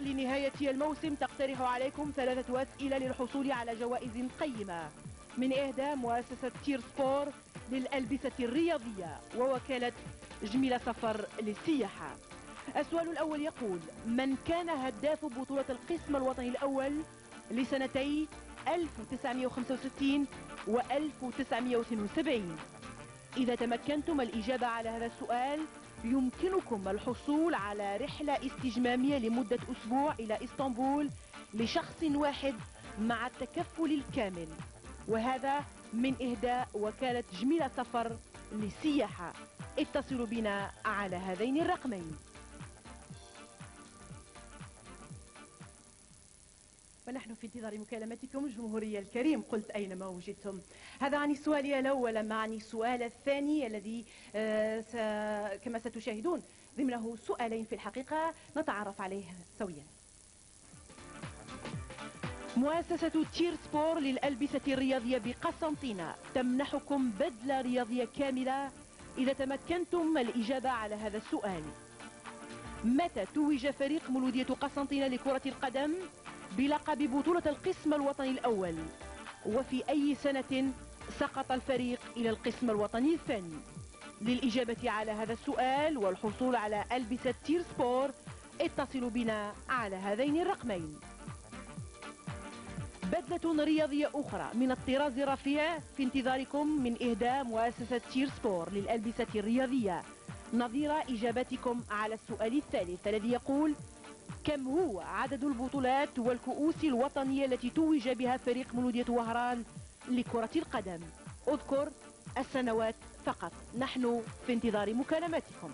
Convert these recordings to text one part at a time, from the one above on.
لنهاية الموسم تقترح عليكم 3 أسئلة للحصول على جوائز قيمة من إهداء مؤسسة تير سبور للألبسة الرياضية ووكالة جميلة سفر للسياحة. السؤال الأول يقول: من كان هداف بطولة القسم الوطني الأول لسنتي 1965 و 1972؟ إذا تمكنتم الإجابة على هذا السؤال يمكنكم الحصول على رحلة استجمامية لمدة أسبوع إلى إسطنبول لشخص واحد مع التكفل الكامل، وهذا من إهداء وكالة جميلة سفر للسياحة. اتصلوا بنا على هذين الرقمين. ونحن في انتظار مكالمتكم جمهوري الكريم. قلت أينما وجدتم. هذا عن السؤال الأول. أما عن السؤال الثاني الذي كما ستشاهدون ضمنه سؤالين في الحقيقة نتعرف عليه سويا. مؤسسة تير سبور للألبسة الرياضية بقسنطينة تمنحكم بدلة رياضية كاملة إذا تمكنتم الإجابة على هذا السؤال. متى توج فريق مولودية قسنطينة لكرة القدم بلقب بطولة القسم الوطني الأول؟ وفي أي سنة سقط الفريق إلى القسم الوطني الثاني؟ للإجابة على هذا السؤال والحصول على ألبسة تير سبور اتصلوا بنا على هذين الرقمين. بدلة رياضية أخرى من الطراز الرفيع في انتظاركم من إهداء مؤسسة تير سبور للألبسة الرياضية نظير إجابتكم على السؤال الثالث الذي يقول: كم هو عدد البطولات والكؤوس الوطنية التي توج بها فريق مولودية وهران لكرة القدم؟ اذكر السنوات فقط. نحن في انتظار مكالماتكم.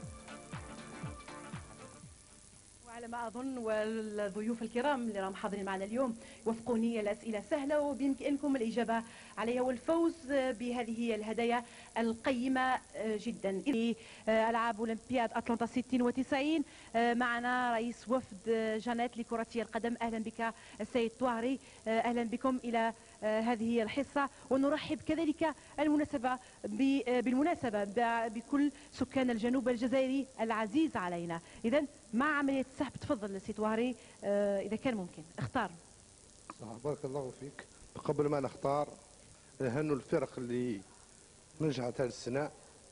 وعلى ما أظن والضيوف الكرام اللي راهم حاضرين معنا اليوم وفقوني، الأسئلة سهلة وبإمكانكم الإجابة عليها والفوز بهذه الهدايا القيمة جدا. ألعاب أولمبياد أطلنطا 96 معنا رئيس وفد جانات لكرة القدم. أهلا بك السيد طوهري، أهلا بكم إلى هذه الحصة. ونرحب كذلك بالمناسبة بكل سكان الجنوب الجزائري العزيز علينا. إذن مع عملية السحب تفضل سي طوهري إذا كان ممكن اختار. بارك الله فيك. قبل ما نختار نهنوا الفرق اللي نجحت هذه السنة،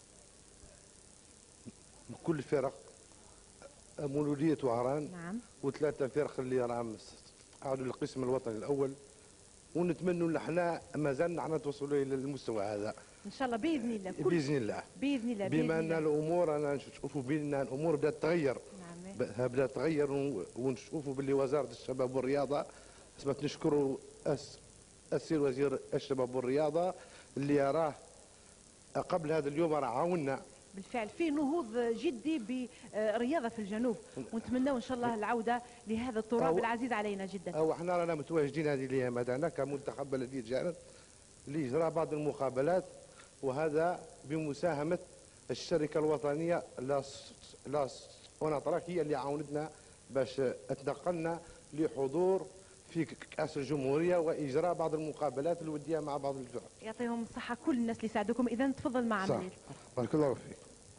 كل فرق مولودية وهران. نعم. وثلاثة فرق اللي راهم عادوا للقسم الوطني الأول، ونتمنوا ان احنا مازال نتوصلوا الى المستوى هذا ان شاء الله باذن الله. باذن الله باذن الله. بما ان الامور انا نشوفوا بان الامور بدات تغير. نعم. بدات تغير ونشوفوا باللي وزاره الشباب والرياضه سبت نشكروا السيد وزير الشباب والرياضه اللي راه قبل هذا اليوم راه عاوننا بالفعل في نهوض جدي بالرياضه في الجنوب، ونتمنوا ان شاء الله العوده لهذا التراب العزيز علينا جدا. او احنا رانا متواجدين هذه الايام هذانا كمنتخب بلديه جانب اللي جرى بعض المقابلات، وهذا بمساهمه الشركه الوطنيه لاس اوناتراك هي اللي عاونتنا باش تنقلنا لحضور في كأس الجمهورية وإجراء بعض المقابلات الودية مع بعض الفرق. يعطيهم الصحة كل الناس اللي ساعدوكم. إذا تفضل مع عملية. بارك الله فيك.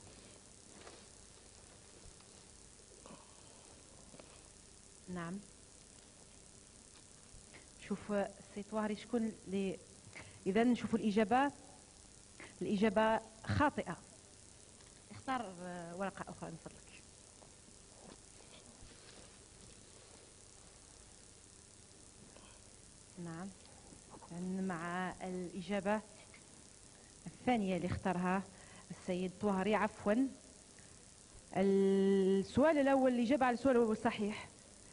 نعم. شوف سي طوهري شكون اللي إذا نشوفوا الإجابة خاطئة. اختار ورقة أخرى من فضلك. نعم. مع الإجابة الثانية اللي اختارها السيد طوهري. عفوا، السؤال الأول الإجابة على السؤال الأول صحيح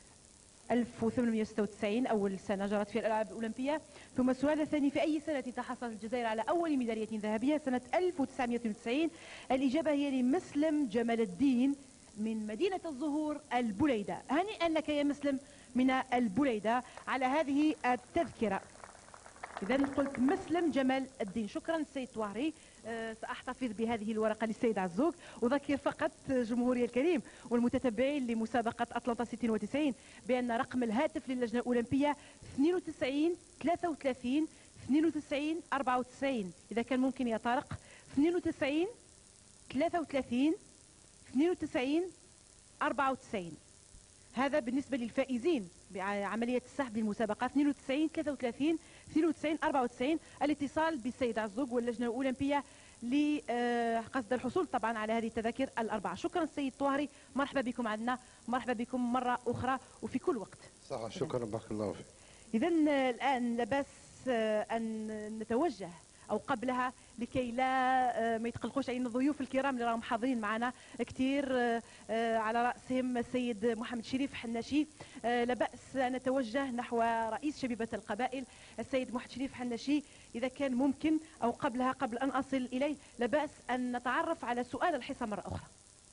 1896 أول سنة جرت فيها الألعاب الأولمبية. ثم السؤال الثاني: في أي سنة تحصلت الجزائر على أول ميدالية ذهبية؟ سنة 1992. الإجابة هي لمسلم جمال الدين من مدينة الزهور البليدة. هنيئا لك يا مسلم من البليدة على هذه التذكرة. إذا قلت مسلم جمال الدين. شكرا سيد طوهري. سأحتفظ بهذه الورقة للسيد عزوق. أذكر فقط جمهوري الكريم والمتتبعين لمسابقة أطلنطا 96 بأن رقم الهاتف للجنة الأولمبية 92 33 92 94. إذا كان ممكن يا طارق 92 33 92 94. هذا بالنسبة للفائزين بعملية السحب للمسابقات 92 33 92 94. الاتصال بالسيد عزوق واللجنة الأولمبية لقصد الحصول طبعا على هذه التذاكر الأربعة. شكرا سيد طوهري، مرحبا بكم عندنا، مرحبا بكم مرة أخرى وفي كل وقت. صح، شكرا، بارك الله فيك. إذا الآن لا بأس أن نتوجه أو قبلها لكي لا ما يتقلقوش علينا الضيوف الكرام اللي راهم حاضرين معنا كثير، على رأسهم السيد محمد شريف حناشي. لا بأس أن نتوجه نحو رئيس شبيبة القبائل السيد محمد شريف حناشي إذا كان ممكن، أو قبلها قبل أن أصل إليه لا بأس أن نتعرف على سؤال الحصة مرة أخرى.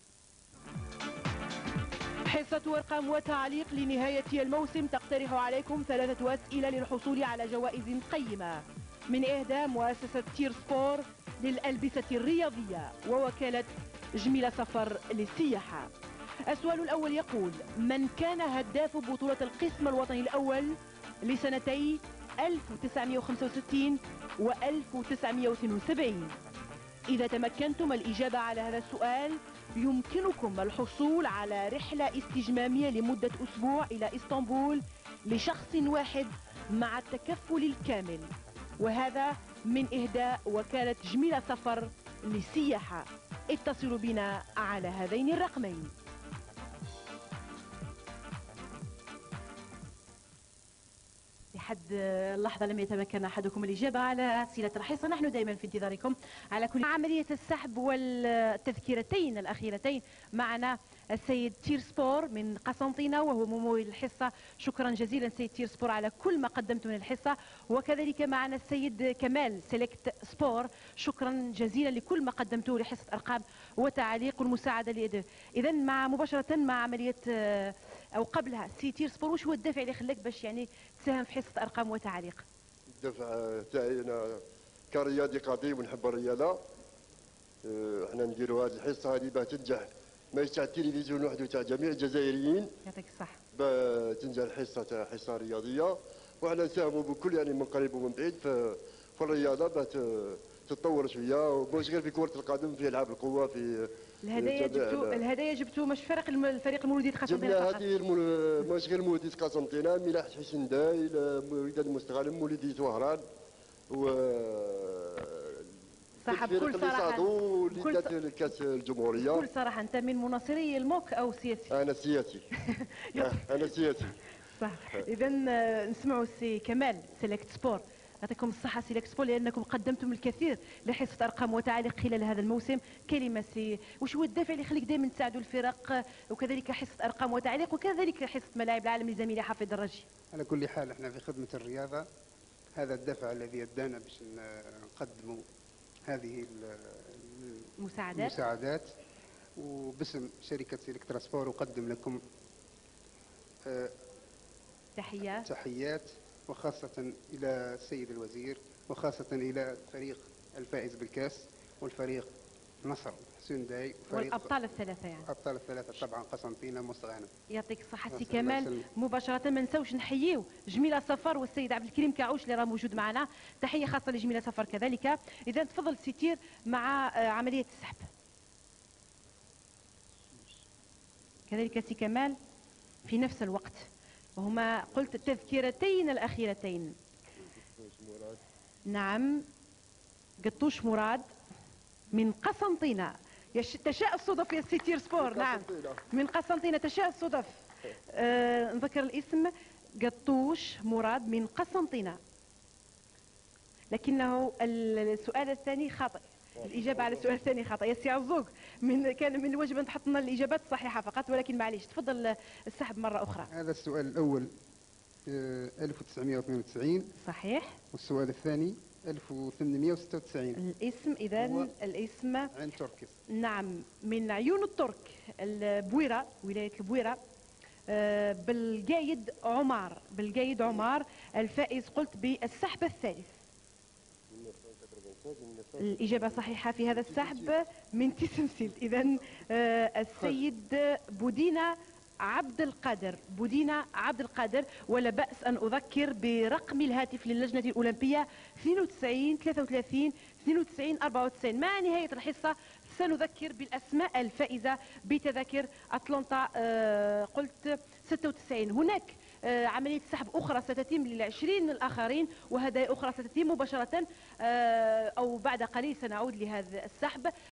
حصة أرقام وتعليق لنهاية الموسم تقترح عليكم 3 أسئلة للحصول على جوائز قيمة من إهداء مؤسسة تير سبور للألبسة الرياضية ووكالة جميلة سفر للسياحة. السؤال الأول يقول: من كان هداف بطولة القسم الوطني الأول لسنتي 1965 و 1972؟ إذا تمكنتم الإجابة على هذا السؤال يمكنكم الحصول على رحلة استجمامية لمدة أسبوع إلى إسطنبول لشخص واحد مع التكفل الكامل، وهذا من إهداء وكالة جميلة سفر للسياحة. اتصلوا بنا على هذين الرقمين. لحد اللحظة لم يتمكن أحدكم الإجابة على أسئلة الحصة. نحن دائما في انتظاركم على كل عملية السحب والتذكرتين الأخيرتين. معنا السيد تير سبور من قسنطينة وهو ممول الحصة. شكرا جزيلا سيد تير سبور على كل ما قدمت من الحصة. وكذلك معنا السيد كمال سيلكت سبور، شكرا جزيلا لكل ما قدمته لحصة أرقام وتعليق والمساعدة لإدارة. إذا مباشرة مع عملية أو قبلها سي تير سبور، وش هو الدافع اللي خلاك باش يعني تساهم في حصة أرقام وتعليق؟ الدفع تاعي أنا كرياضي قديم ونحب الرياضة. احنا نديروا هذه الحصة هذه باه تنجح، ماشي تاع التلفزيون وحده، تاع جميع الجزائريين. يعطيك الصحة. باه تنجح الحصة تاع حصة رياضية، وحنا نساهموا بكل يعني من قريب ومن بعيد في الرياضة باه تتطور شوية، ومش غير في كرة القدم، في ألعاب القوة، في الهدايا جبتوا مش فرق الفريق المولودية قسنطينة جبنا فقط؟ هذه مش غير مولودية قسنطينة، ملاح حسين داي، وليدة المستغانم، مولودية وهران، و صح. بكل صراحة وليدة كاس الجمهورية. بكل صراحة أنت من مناصري الموك أو سياسي؟ أنا سياسي. أنا سياسي. صح. إذا نسمعوا سي كمال سيلكت سبور. يعطيكم الصحة سيلكت سبور لأنكم قدمتم الكثير لحصة أرقام وتعليق خلال هذا الموسم. كلمة سي، وش هو الدافع اللي يخليك دائما تساعدوا الفرق وكذلك حصة أرقام وتعليق وكذلك حصة ملاعب العالم لزميلي حافظ الرجي؟ على كل حال احنا في خدمة الرياضة، هذا الدافع الذي يدانا باش نقدموا هذه المساعدات. وباسم شركة سيلكترا سبور أقدم لكم تحيات، وخاصة إلى السيد الوزير، وخاصة إلى الفريق الفائز بالكاس، والفريق نصر حسين داي، والأبطال الثلاثة يعني أبطال الثلاثة طبعا قسنطينة مستغانم. يعطيك الصحة سي كمال. مباشرة ما نساوش نحييو جميلة سفر والسيد عبد الكريم كاعوش اللي راه موجود معنا. تحية خاصة لجميلة سفر كذلك. إذا تفضل سي تير مع عملية السحب. كذلك سي كمال في نفس الوقت، وهما قلت التذكرتين الأخيرتين. نعم، قطوش مراد من قسنطينة. تشاء الصدف يا سي تير سبور. نعم، من قسنطينة تشاء الصدف. نذكر الاسم قطوش مراد من قسنطينة، لكنه السؤال الثاني خاطئ. الإجابة على السؤال الثاني خاطئ يا سي عزوق. كان من الواجب أن تحط لنا الإجابات الصحيحة فقط، ولكن معليش تفضل السحب مرة أخرى. هذا السؤال الأول 1992 صحيح، والسؤال الثاني 1896. الاسم إذا الاسم عين تركس. نعم، من عيون الترك، البويرة، ولاية البويرة. بالقايد عمار الفائز قلت بالسحب الثالث. الإجابة صحيحة في هذا السحب من تسمسيل. إذا السيد بودينا عبد القادر، بودينا عبد القادر. ولا بأس أن أذكر برقم الهاتف للجنة الأولمبية 92 33 92 94. مع نهاية الحصة سنذكر بالأسماء الفائزة بتذاكر أتلانتا قلت 96. هناك عملية سحب أخرى ستتم لل20 من الآخرين، وهدايا أخرى ستتم مباشرة أو بعد قليل سنعود لهذا السحب.